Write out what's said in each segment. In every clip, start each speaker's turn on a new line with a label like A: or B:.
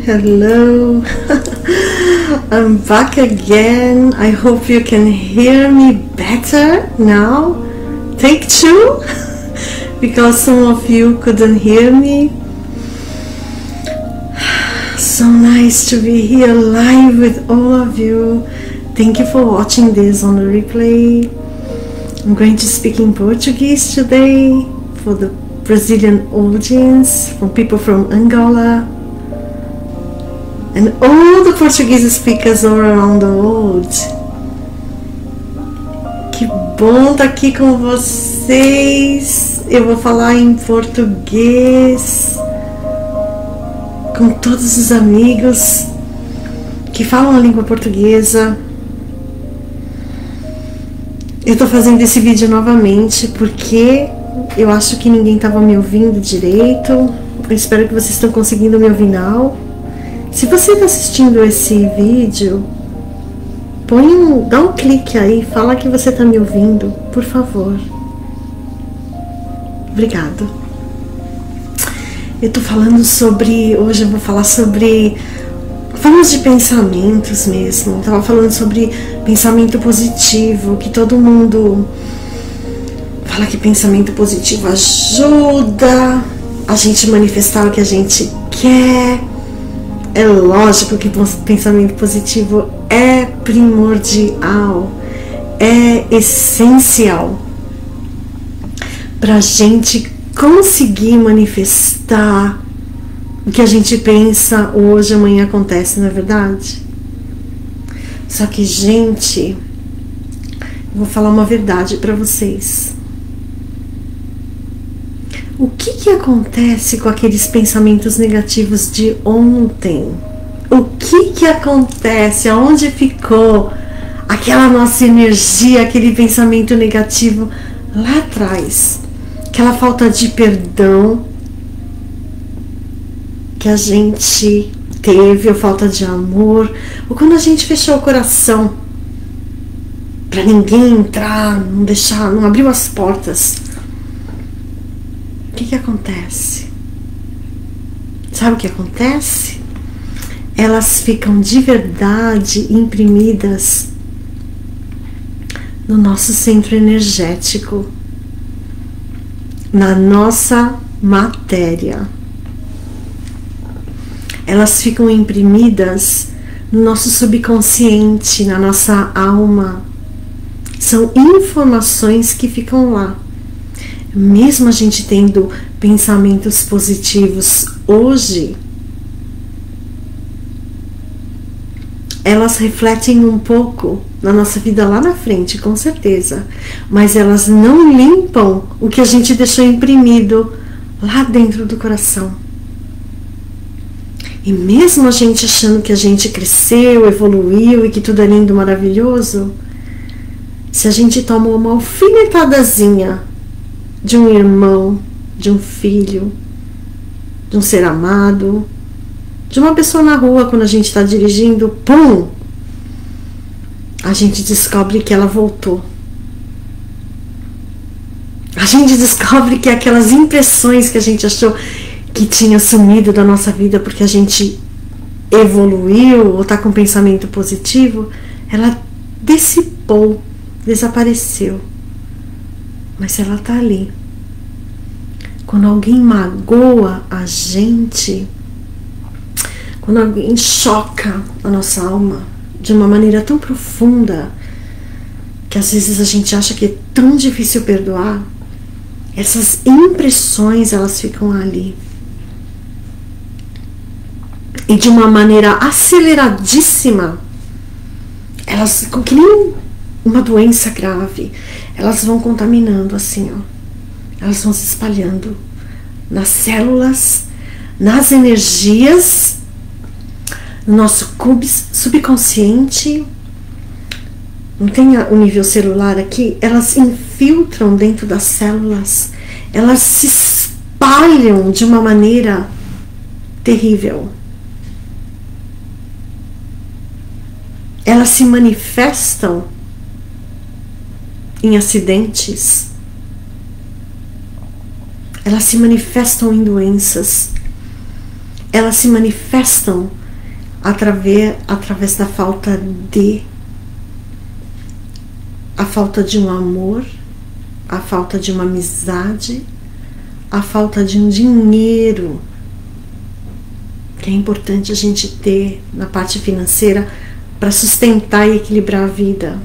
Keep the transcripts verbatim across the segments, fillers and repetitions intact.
A: hello. I'm back again. I hope you can hear me better now. Take two, because some of you couldn't hear me. So nice to be here live with all of you. Thank you for watching this on the replay. I'm going to speak in Portuguese today for the Brazilian audience, from people from Angola, and all the Portuguese speakers all around the world. Que bom estar aqui com vocês. Eu vou falar em português com todos os amigos que falam a língua portuguesa. Eu tô fazendo esse vídeo novamente porque eu acho que ninguém estava me ouvindo direito. Eu espero que vocês estão conseguindo me ouvir now. Se você está assistindo esse vídeo, põe um, dá um clique aí, fala que você está me ouvindo, por favor. Obrigado. Eu tô falando sobre, hoje eu vou falar sobre, falamos de pensamentos mesmo. Eu tava falando sobre pensamento positivo, que todo mundo fala que pensamento positivo ajuda a gente manifestar o que a gente quer. É lógico que pensamento positivo é primordial, é essencial para a gente conseguir manifestar o que a gente pensa hoje, amanhã acontece, não é verdade? Só que, gente, eu vou falar uma verdade para vocês. O que que acontece com aqueles pensamentos negativos de ontem? O que que acontece? Aonde ficou aquela nossa energia, aquele pensamento negativo lá atrás? Aquela falta de perdão que a gente teve, ou falta de amor, ou quando a gente fechou o coração para ninguém entrar, não deixar, não abriu as portas. O que que acontece? Sabe o que acontece? Elas ficam de verdade imprimidas no nosso centro energético, na nossa matéria. Elas ficam imprimidas no nosso subconsciente, na nossa alma. São informações que ficam lá. Mesmo a gente tendo pensamentos positivos hoje, elas refletem um pouco na nossa vida lá na frente, com certeza. Mas elas não limpam o que a gente deixou imprimido lá dentro do coração. E mesmo a gente achando que a gente cresceu, evoluiu e que tudo é lindo, maravilhoso, se a gente toma uma alfinetadazinha de um irmão, de um filho, de um ser amado, de uma pessoa na rua, quando a gente está dirigindo, pum! A gente descobre que ela voltou. A gente descobre que aquelas impressões que a gente achou que tinha sumido da nossa vida porque a gente evoluiu ou está com pensamento positivo, ela dissipou, desapareceu. Mas ela está ali. Quando alguém magoa a gente, quando alguém choca a nossa alma de uma maneira tão profunda, que às vezes a gente acha que é tão difícil perdoar, essas impressões, elas ficam ali. E de uma maneira aceleradíssima, elas ficam que nem uma doença grave. Elas vão contaminando assim, ó. Elas vão se espalhando nas células, nas energias, no nosso subconsciente. Não tem o nível celular aqui? Elas infiltram dentro das células. Elas se espalham de uma maneira terrível. Elas se manifestam em acidentes. Elas se manifestam em doenças. elas se manifestam através, através da falta de, a falta de um amor, a falta de uma amizade, a falta de um dinheiro, que é importante a gente ter na parte financeira para sustentar e equilibrar a vida.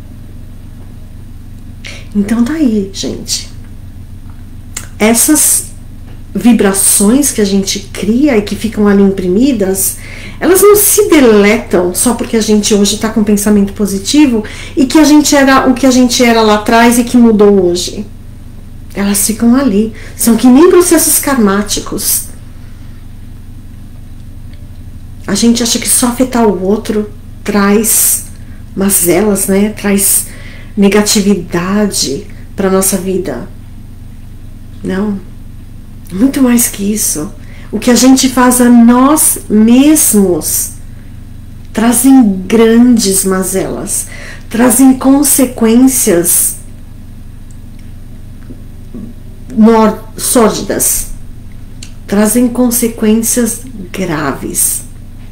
A: Então tá aí, gente. Essas vibrações que a gente cria e que ficam ali imprimidas, elas não se deletam só porque a gente hoje está com um pensamento positivo e que a gente era o que a gente era lá atrás e que mudou hoje. Elas ficam ali. São que nem processos karmáticos. A gente acha que só afetar o outro traz mazelas, né? Traz negatividade para nossa vida. Não. Muito mais que isso. O que a gente faz a nós mesmos trazem grandes mazelas, trazem consequências sórdidas, trazem consequências graves.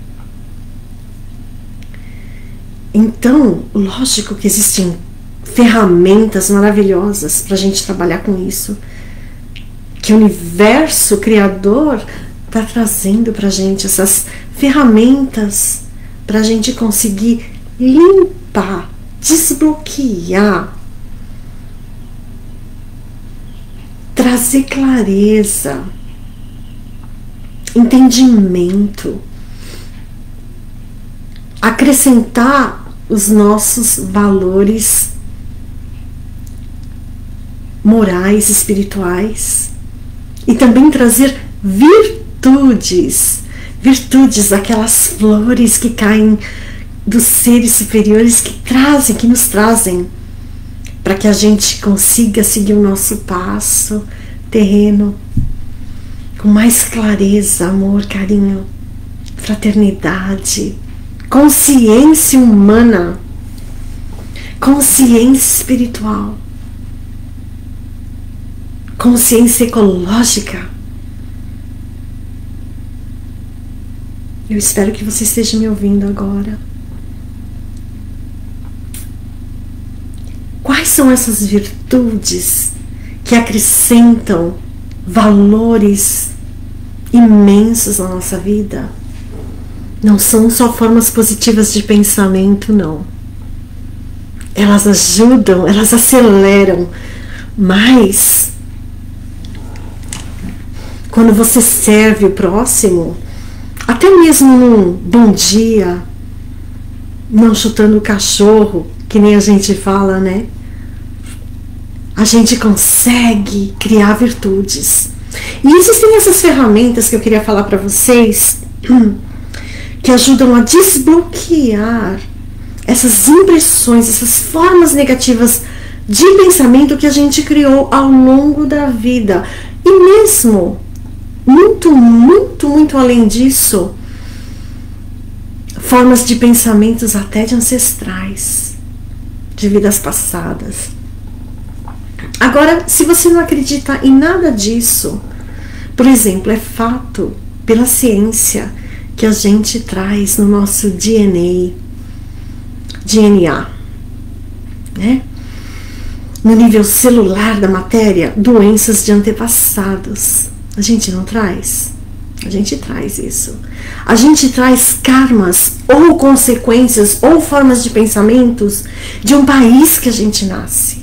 A: Então, lógico que existem ferramentas maravilhosas para a gente trabalhar com isso, que o universo criador está trazendo para a gente essas ferramentas para a gente conseguir limpar, desbloquear, trazer clareza, entendimento, acrescentar os nossos valores morais, espirituais, e também trazer virtudes, virtudes, aquelas flores que caem dos seres superiores, que trazem, que nos trazem, para que a gente consiga seguir o nosso passo terreno com mais clareza, amor, carinho, fraternidade, consciência humana, consciência espiritual, consciência ecológica. Eu espero que você esteja me ouvindo agora. Quais são essas virtudes que acrescentam valores imensos na nossa vida? Não são só formas positivas de pensamento, não. Elas ajudam, elas aceleram, mas quando você serve o próximo, até mesmo num bom dia, não chutando o cachorro, que nem a gente fala, né? A gente consegue criar virtudes. E existem essas ferramentas que eu queria falar para vocês, que ajudam a desbloquear essas impressões, essas formas negativas de pensamento que a gente criou ao longo da vida. E mesmo, muito, muito, muito além disso, formas de pensamentos até de ancestrais, de vidas passadas. Agora, se você não acredita em nada disso, por exemplo, é fato pela ciência que a gente traz no nosso D N A, D N A, né? No nível celular da matéria, doenças de antepassados. A gente não traz? A gente traz isso. A gente traz karmas ou consequências ou formas de pensamentos de um país que a gente nasce.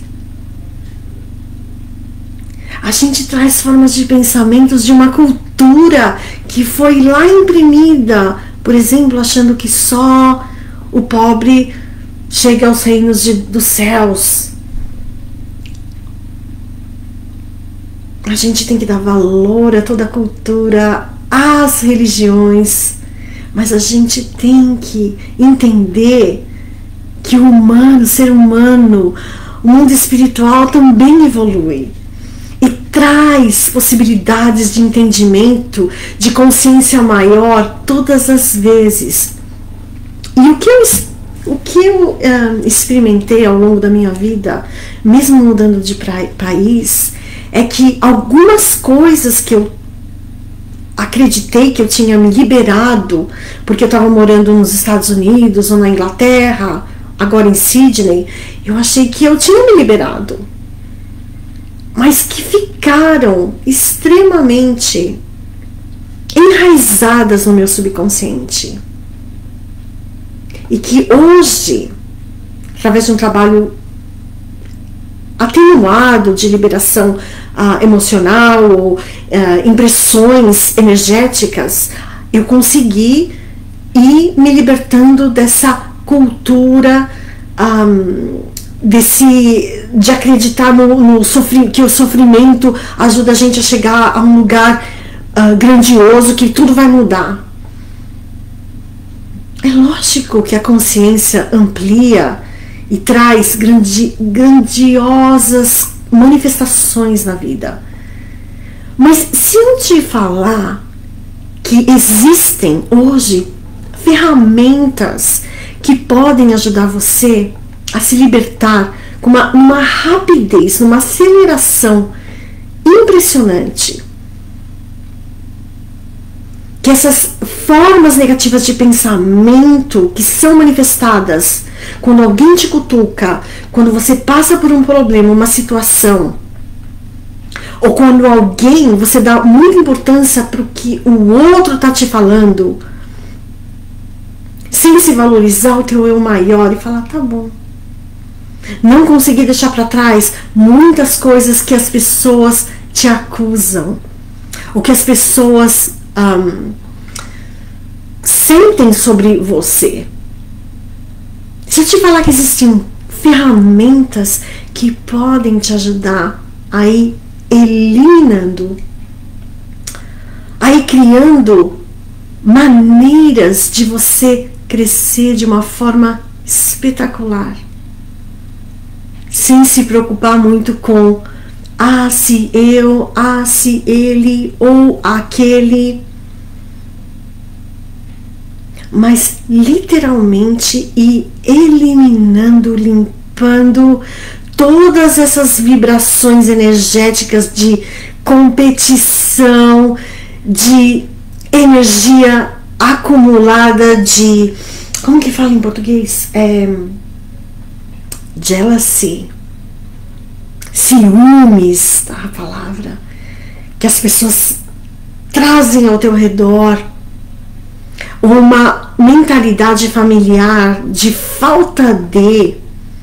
A: A gente traz formas de pensamentos de uma cultura que foi lá imprimida, por exemplo, achando que só o pobre chega aos reinos de, dos céus. A gente tem que dar valor a toda a cultura, às religiões, mas a gente tem que entender que o humano, o ser humano, o mundo espiritual também evolui e traz possibilidades de entendimento, de consciência maior todas as vezes. E o que eu, o que eu uh, experimentei ao longo da minha vida, mesmo mudando de pra, país, é que algumas coisas que eu acreditei que eu tinha me liberado, porque eu estava morando nos Estados Unidos ou na Inglaterra, agora em Sydney, eu achei que eu tinha me liberado, mas que ficaram extremamente enraizadas no meu subconsciente. E que hoje, através de um trabalho atenuado de liberação uh, emocional ou uh, impressões energéticas, eu consegui ir me libertando dessa cultura um, desse, de acreditar no, no sofri, que o sofrimento ajuda a gente a chegar a um lugar uh, grandioso, que tudo vai mudar. É lógico que a consciência amplia e traz grandi, grandiosas manifestações na vida. Mas se eu te falar que existem hoje ferramentas que podem ajudar você a se libertar com uma, uma rapidez, numa aceleração impressionante, que essas formas negativas de pensamento que são manifestadas quando alguém te cutuca, quando você passa por um problema, uma situação, ou quando alguém, você dá muita importância para o que o outro está te falando, sem se valorizar o teu eu maior e falar, tá bom. Não conseguir deixar para trás muitas coisas que as pessoas te acusam, o que as pessoas um, sentem sobre você. Se eu te falar que existem ferramentas que podem te ajudar a ir eliminando, a ir criando maneiras de você crescer de uma forma espetacular, sem se preocupar muito com ah, se eu, ah, se ele ou aquele, mas literalmente ir eliminando, limpando todas essas vibrações energéticas de competição, de energia acumulada, de, como que fala em português? É, jealousy, ciúmes, tá, a palavra, que as pessoas trazem ao teu redor, uma mentalidade familiar de falta de.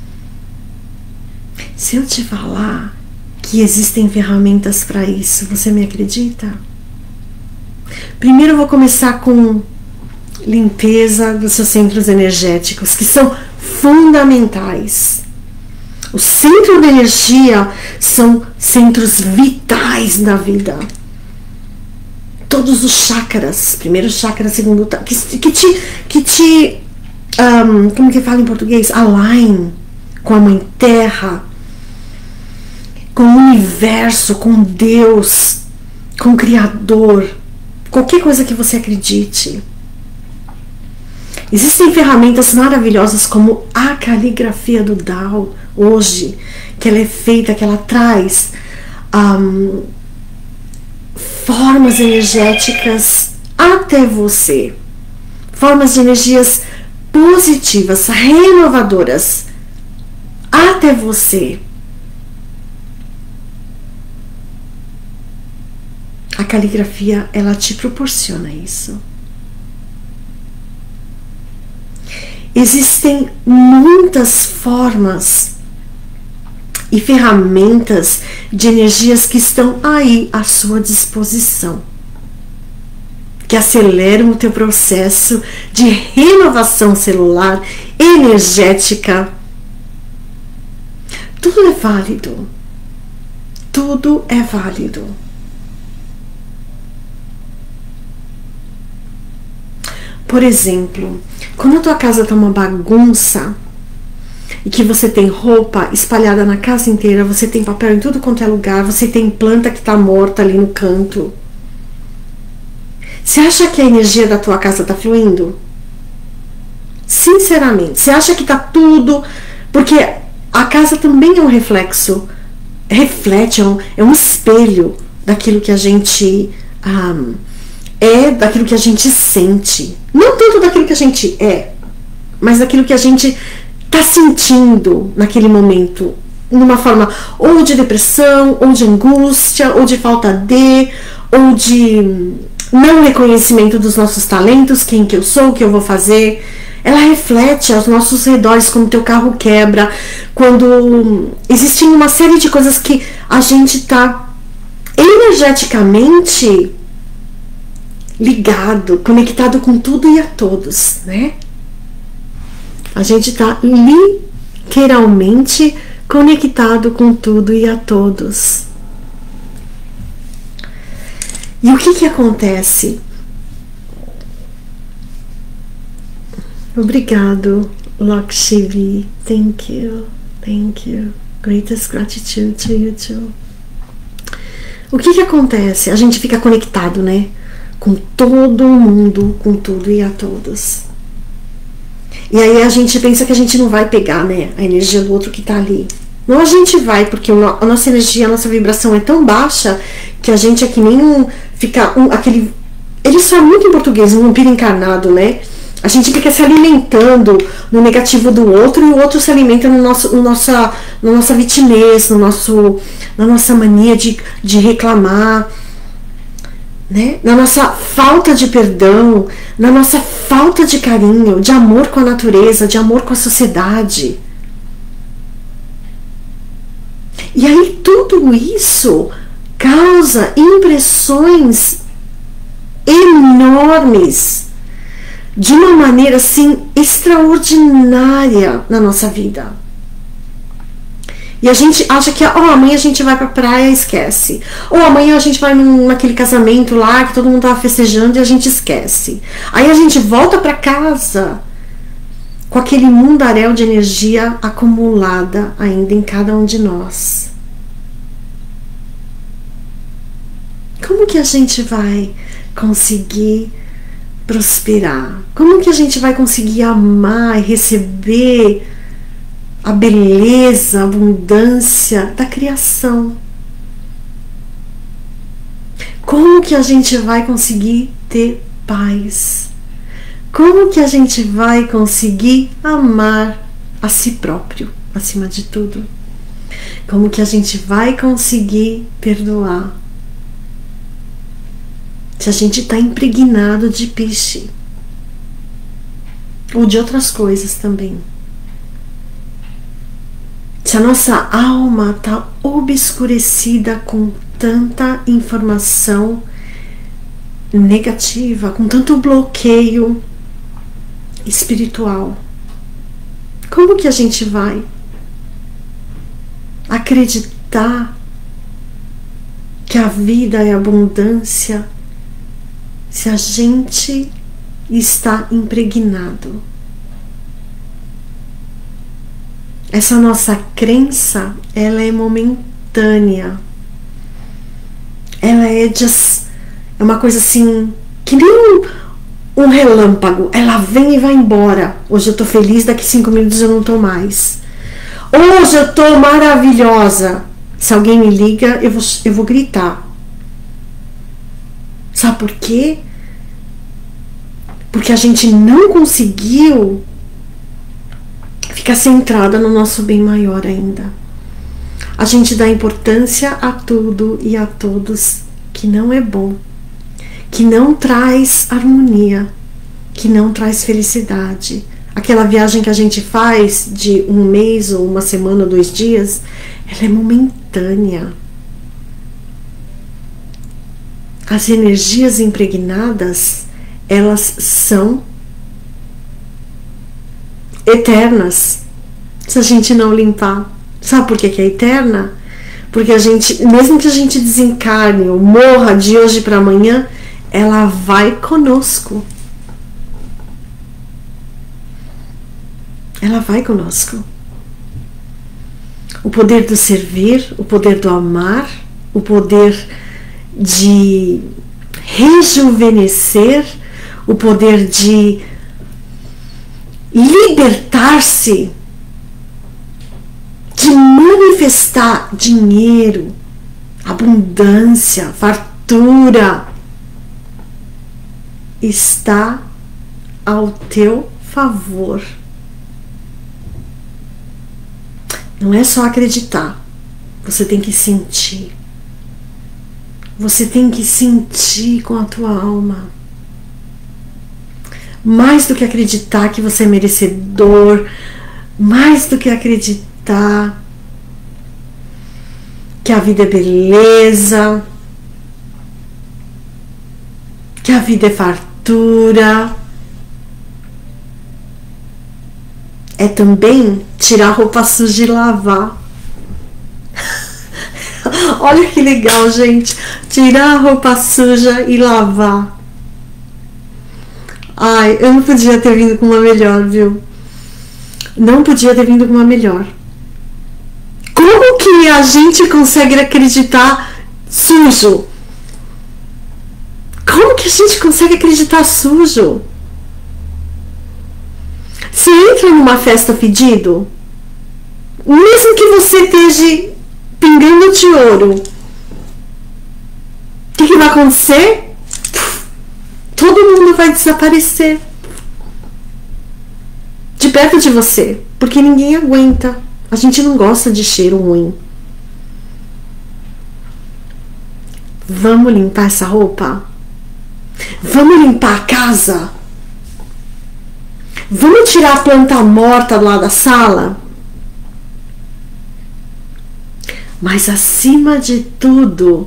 A: Se eu te falar que existem ferramentas para isso, você me acredita? Primeiro eu vou começar com limpeza dos seus centros energéticos, que são fundamentais. O centro de energia são centros vitais na vida. Todos os chakras, primeiro chakra, segundo, que, que te, que te um, como que fala em português? Align com a Mãe Terra, com o universo, com Deus, com o Criador, qualquer coisa que você acredite. Existem ferramentas maravilhosas como a caligrafia do Tao hoje, que ela é feita, que ela traz um, formas energéticas até você, formas de energias positivas, renovadoras até você. A caligrafia, ela te proporciona isso. Existem muitas formas e ferramentas de energias que estão aí à sua disposição, que aceleram o teu processo de renovação celular, energética. Tudo é válido. Tudo é válido. Por exemplo, quando a tua casa está uma bagunça e que você tem roupa espalhada na casa inteira, você tem papel em tudo quanto é lugar, você tem planta que está morta ali no canto, você acha que a energia da tua casa está fluindo? Sinceramente, você acha que está tudo... Porque a casa também é um reflexo, reflete, é um, é um espelho daquilo que a gente um, é daquilo que a gente sente. Não tanto daquilo que a gente é, mas daquilo que a gente está sentindo naquele momento. Numa forma ou de depressão, ou de angústia, ou de falta de, ou de não reconhecimento dos nossos talentos, quem que eu sou, o que eu vou fazer. Ela reflete aos nossos redores, quando teu carro quebra, quando existem uma série de coisas que a gente está energeticamente ligado, conectado com tudo e a todos, né? A gente está literalmente conectado com tudo e a todos. E o que que acontece? Obrigado, Lakshmi. Thank you. Thank you. Greatest gratitude to you too. O que que acontece? A gente fica conectado, né? Com todo mundo, com tudo e a todos. E aí a gente pensa que a gente não vai pegar, né, a energia do outro que tá ali. Não, a gente vai, porque a nossa energia, a nossa vibração é tão baixa que a gente é que nem um, fica um, aquele, eles falam muito em português, um vampiro encarnado, né? A gente fica se alimentando no negativo do outro e o outro se alimenta no nosso, no nossa, na nossa vitimez, no nosso, na nossa mania de, de reclamar, né? Na nossa falta de perdão, na nossa falta de carinho, de amor com a natureza, de amor com a sociedade. E aí tudo isso causa impressões enormes, de uma maneira assim extraordinária na nossa vida. E a gente acha que, ó, oh, amanhã a gente vai pra praia e esquece. Ou amanhã a gente vai num, naquele casamento lá que todo mundo tava festejando e a gente esquece. Aí a gente volta pra casa com aquele mundaréu de energia acumulada ainda em cada um de nós. Como que a gente vai conseguir prosperar? Como que a gente vai conseguir amar e receber a beleza, a abundância da criação? Como que a gente vai conseguir ter paz? Como que a gente vai conseguir amar a si próprio, acima de tudo? Como que a gente vai conseguir perdoar? Se a gente está impregnado de piche ou de outras coisas também. Se a nossa alma está obscurecida com tanta informação negativa, com tanto bloqueio espiritual, como que a gente vai acreditar que a vida é abundância se a gente está impregnado? Essa nossa crença, ela é momentânea. Ela é just, é uma coisa assim, que nem um, um relâmpago. Ela vem e vai embora. Hoje eu tô feliz, daqui cinco minutos eu não tô mais. Hoje eu tô maravilhosa. Se alguém me liga, eu vou, eu vou gritar. Sabe por quê? Porque a gente não conseguiu ficar centrada no nosso bem maior ainda. A gente dá importância a tudo e a todos que não é bom, que não traz harmonia, que não traz felicidade. Aquela viagem que a gente faz de um mês ou uma semana, dois dias, ela é momentânea. As energias impregnadas, elas são eternas, se a gente não limpar. Sabe por que que é eterna? Porque a gente, mesmo que a gente desencarne ou morra de hoje para amanhã, ela vai conosco. Ela vai conosco. O poder do servir, o poder do amar, o poder de rejuvenescer, o poder de libertar-se, de manifestar dinheiro, abundância, fartura. está ao teu favor. Não é só acreditar, você tem que sentir. Você tem que sentir com a tua alma. Mais do que acreditar que você é merecedor, mais do que acreditar que a vida é beleza, que a vida é fartura, é também tirar a roupa suja e lavar. Olha que legal, gente. Tirar a roupa suja e lavar. Ai, eu não podia ter vindo com uma melhor, viu? Não podia ter vindo com uma melhor. Como que a gente consegue acreditar sujo? Como que a gente consegue acreditar sujo? Você entra numa festa fedido, mesmo que você esteja pingando de ouro, o que, que vai acontecer? Todo mundo vai desaparecer de perto de você, porque ninguém aguenta. A gente não gosta de cheiro ruim. Vamos limpar essa roupa? Vamos limpar a casa? Vamos tirar a planta morta lá da sala? Mas acima de tudo,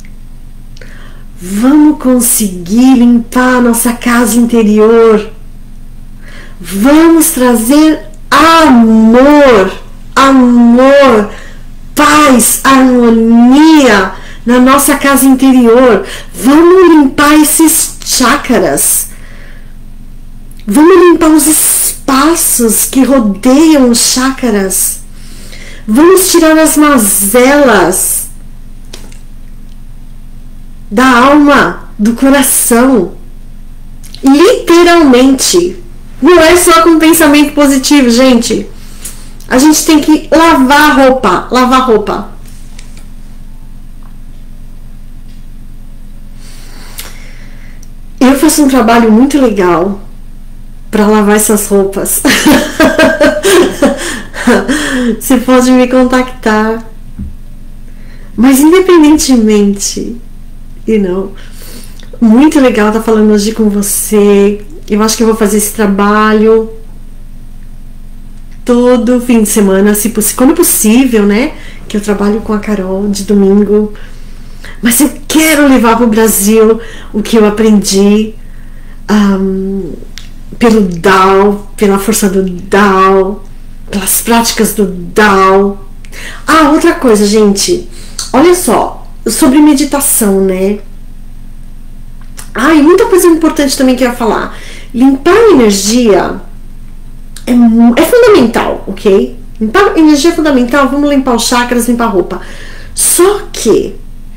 A: vamos conseguir limpar a nossa casa interior. Vamos trazer amor, amor, paz, harmonia na nossa casa interior. Vamos limpar esses chakras. Vamos limpar os espaços que rodeiam os chakras. Vamos tirar as mazelas da alma, do coração. Literalmente. Não é só com pensamento positivo, gente. A gente tem que lavar a roupa. Lavar a roupa. Eu faço um trabalho muito legal para lavar essas roupas. Você pode me contactar. Mas independentemente, you know, muito legal estar falando hoje com você. Eu acho que eu vou fazer esse trabalho todo fim de semana, se poss- quando possível, né? Que eu trabalho com a Carol de domingo. Mas eu quero levar para o Brasil o que eu aprendi um, pelo Tao, pela força do Tao, pelas práticas do Tao. Ah, outra coisa, gente. Olha só, sobre meditação, né? Ah, e muita coisa importante também que eu ia falar. Limpar a energia é, é fundamental, ok? Limpar a energia é fundamental. Vamos limpar os chakras, limpar a roupa. Só que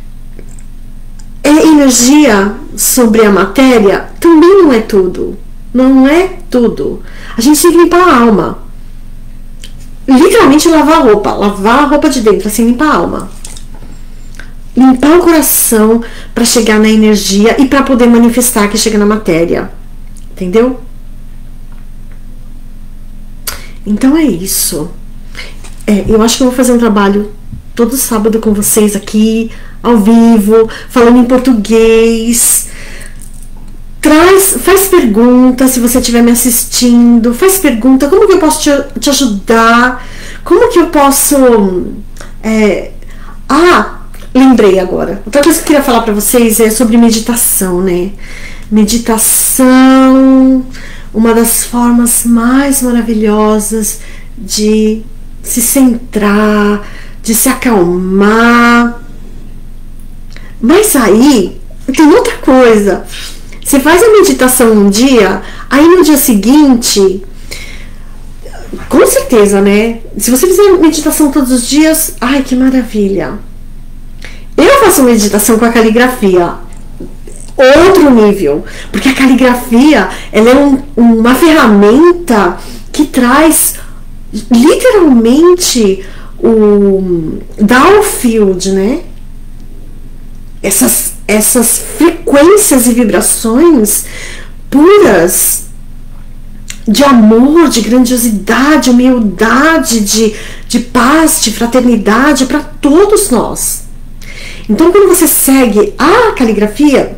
A: é energia sobre a matéria também não é tudo. Não é tudo. A gente tem que limpar a alma. Literalmente lavar a roupa. Lavar a roupa de dentro, assim, limpar a alma. Limpar o coração para chegar na energia e para poder manifestar que chega na matéria. Entendeu? Então é isso. É, eu acho que eu vou fazer um trabalho todo sábado com vocês aqui, ao vivo, falando em português. Traz, faz pergunta se você estiver me assistindo. Faz pergunta, como que eu posso te, te ajudar? Como que eu posso... É, ah, lembrei agora. Outra coisa que eu queria falar pra vocês é sobre meditação, né? Meditação, uma das formas mais maravilhosas de se centrar, de se acalmar. Mas aí tem outra coisa. Você faz a meditação um dia, aí no dia seguinte, com certeza, né? Se você fizer meditação todos os dias, ai, que maravilha. Eu faço meditação com a caligrafia, outro nível, porque a caligrafia, ela é um, uma ferramenta que traz literalmente o Tao Field, né? Essas, essas frequências e vibrações puras de amor, de grandiosidade, humildade, de, de paz, de fraternidade para todos nós. Então, quando você segue a caligrafia,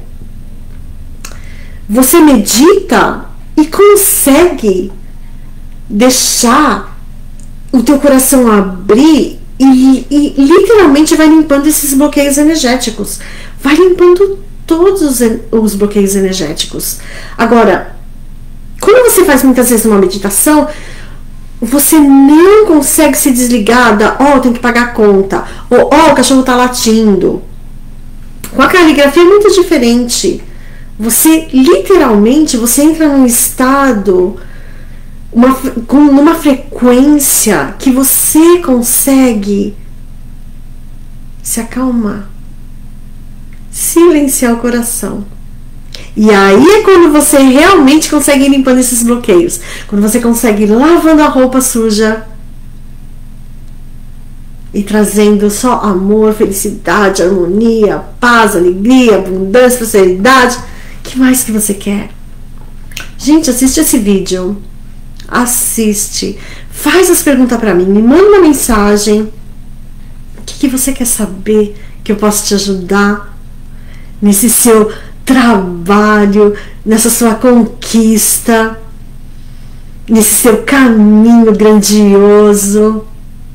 A: você medita e consegue deixar o teu coração abrir e, e literalmente vai limpando esses bloqueios energéticos. Vai limpando todos os, os bloqueios energéticos. Agora, quando você faz muitas vezes uma meditação, você não consegue se desligar da, ó, oh, tem que pagar a conta, ou ó, oh, o cachorro tá latindo. Com a caligrafia é muito diferente. Você, literalmente, você entra num estado, uma, com uma frequência que você consegue se acalmar, silenciar o coração. E aí é quando você realmente consegue ir limpando esses bloqueios. Quando você consegue ir lavando a roupa suja e trazendo só amor, felicidade, harmonia, paz, alegria, abundância, prosperidade. O que mais que você quer? Gente, assiste esse vídeo. Assiste. Faz as perguntas para mim. Me manda uma mensagem. O que, que você quer saber que eu posso te ajudar nesse seu trabalho, nessa sua conquista, nesse seu caminho grandioso?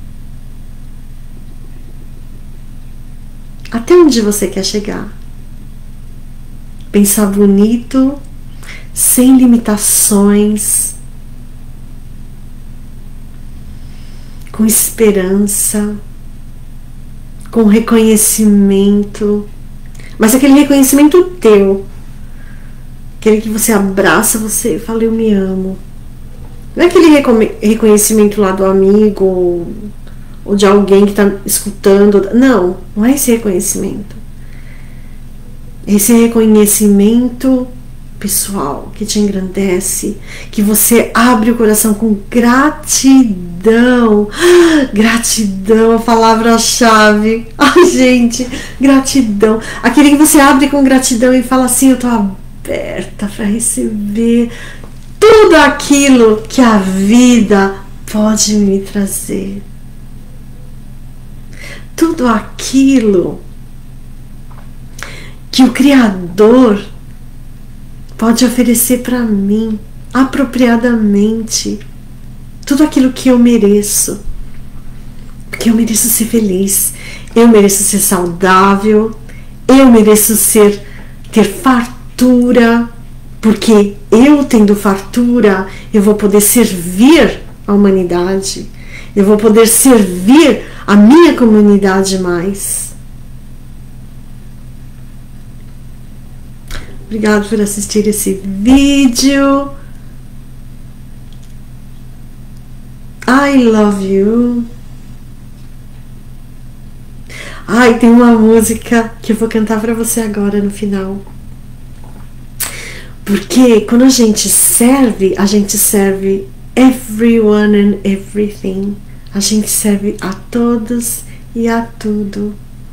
A: Até onde você quer chegar? Pensar bonito, sem limitações, com esperança, com reconhecimento, mas aquele reconhecimento teu, aquele que você abraça você e fala, eu me amo. Não é aquele reconhecimento lá do amigo ou, ou de alguém que está escutando. Não, não é esse reconhecimento. Esse reconhecimento pessoal que te engrandece, que você abre o coração com gratidão. Gratidão, a palavra-chave. Ai, gente, gratidão. Aquele que você abre com gratidão e fala assim, eu tô aberta para receber tudo aquilo que a vida pode me trazer. Tudo aquilo que o Criador pode oferecer para mim apropriadamente. Tudo aquilo que eu mereço. Porque eu mereço ser feliz, eu mereço ser saudável, eu mereço ser ter fartura, porque eu tendo fartura, eu vou poder servir a humanidade, eu vou poder servir a minha comunidade mais. Obrigado por assistir esse vídeo. I love you. Ai, tem uma música que eu vou cantar pra você agora no final. Porque quando a gente serve, a gente serve everyone and everything. A gente serve a todos e a tudo.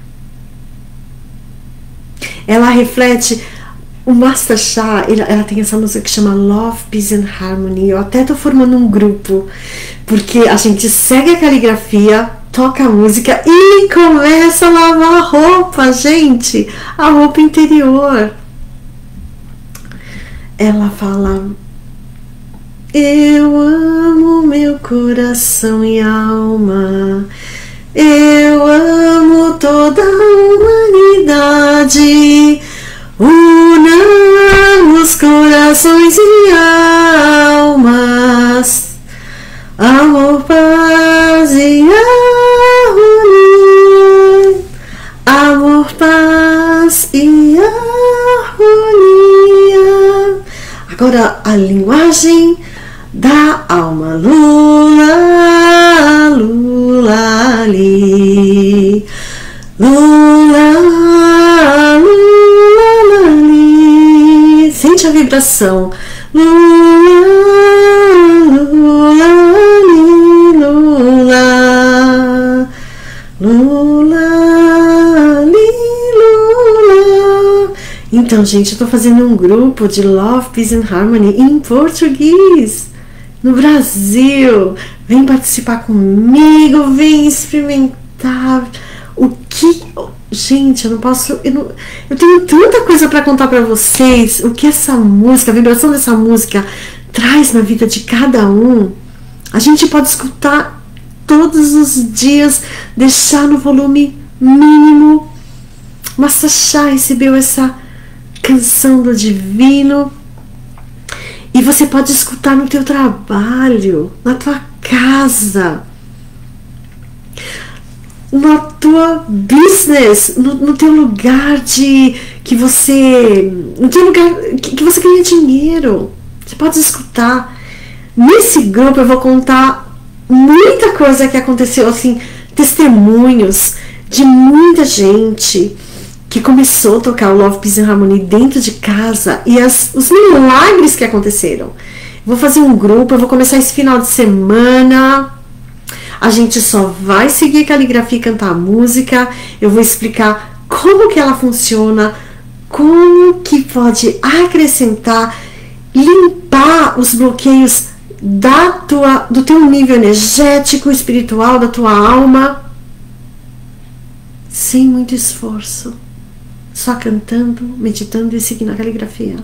A: Ela reflete... O Master Sha, ela tem essa música que chama Love, Peace and Harmony. Eu até tô formando um grupo, porque a gente segue a caligrafia, toca a música e começa a lavar a roupa, gente. A roupa interior. Ela fala: eu amo meu coração e alma. Eu amo toda a humanidade. Unamos corações e almas, amor, paz e harmonia, amor, paz e harmonia. Agora a linguagem da alma. Lula, lula, li, lula, lula. Sente a vibração. Lula, lula, lula, lula, lula. Então, gente, eu tô fazendo um grupo de Love, Peace and Harmony em português no Brasil. Vem participar comigo, vem experimentar o que... Gente, eu não posso... Eu, não, eu tenho tanta coisa para contar para vocês. O que essa música, a vibração dessa música traz na vida de cada um. A gente pode escutar todos os dias, deixar no volume mínimo. Master Shah recebeu essa canção do divino e você pode escutar no teu trabalho, na tua casa, na tua business, no, no teu lugar de que você, no teu lugar que, que você ganha dinheiro. Você pode escutar. Nesse grupo eu vou contar muita coisa que aconteceu, assim, testemunhos de muita gente que começou a tocar o Love, Peace and Harmony dentro de casa e as, os milagres que aconteceram. Vou fazer um grupo, eu vou começar esse final de semana. A gente só vai seguir a caligrafia e cantar a música. Eu vou explicar como que ela funciona, como que pode acrescentar, limpar os bloqueios da tua, do teu nível energético, espiritual, da tua alma, sem muito esforço, só cantando, meditando e seguindo a caligrafia.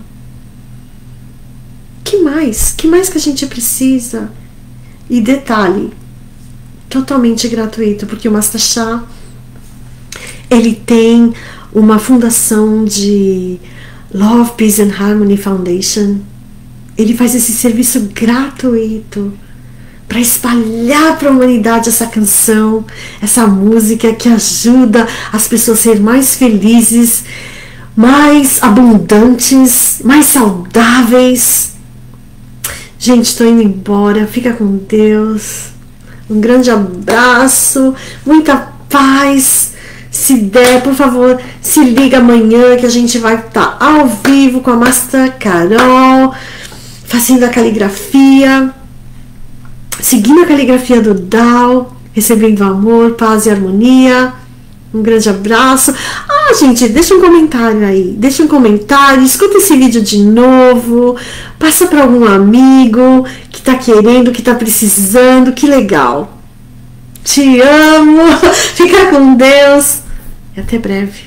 A: Que mais? Que mais que a gente precisa? E detalhe, totalmente gratuito, porque o Master Shah, ele tem uma fundação de Love, Peace and Harmony Foundation. Ele faz esse serviço gratuito para espalhar para a humanidade essa canção, essa música que ajuda as pessoas a serem mais felizes, mais abundantes, mais saudáveis. Gente, estou indo embora. Fica com Deus. Um grande abraço, muita paz. Se der, por favor, se liga amanhã que a gente vai estar ao vivo com a Master Carol, fazendo a caligrafia, seguindo a caligrafia do Tao, recebendo amor, paz e harmonia. Um grande abraço. Ah, gente, deixa um comentário aí. Deixa um comentário, escuta esse vídeo de novo, passa para algum amigo que tá querendo, que tá precisando. Que legal. Te amo. Fica com Deus. E até breve.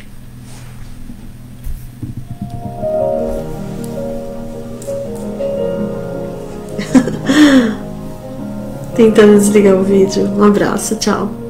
A: Tentando desligar o vídeo. Um abraço, tchau.